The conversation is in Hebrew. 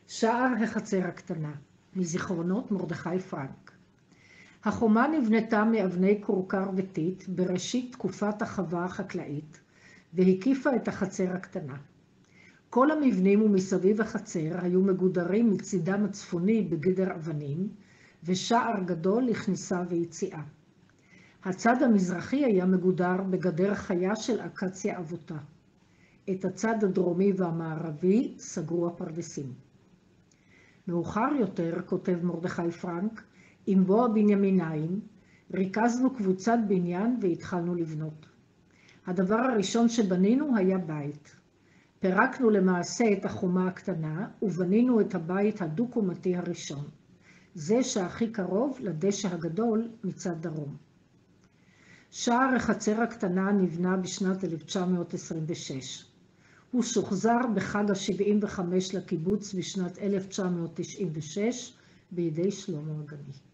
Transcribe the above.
שער החצר הקטנה, מזיכרונות מרדכי פרנק. החומה נבנתה מאבני כורכר וטיט בראשית תקופת החווה החקלאית, והקיפה את החצר הקטנה. כל המבנים ומסביב החצר היו מגודרים מצידם הצפוני בגדר אבנים, ושער גדול לכניסה ויציאה. הצד המזרחי היה מגודר בגדר חיה של אקציה אבותה. את הצד הדרומי והמערבי סגרו הפרדסים. מאוחר יותר, כותב מרדכי פרנק, עם בוא הבנימינאים, ריכזנו קבוצת בניין והתחלנו לבנות. הדבר הראשון שבנינו היה בית. פירקנו למעשה את החומה הקטנה ובנינו את הבית הדו-קומתי הראשון. זה שהכי קרוב לדשא הגדול מצד דרום. שער החצר הקטנה נבנה בשנת 1926. הוא שוחזר בחג ה-75 לקיבוץ בשנת 1996 בידי שלמה הגני.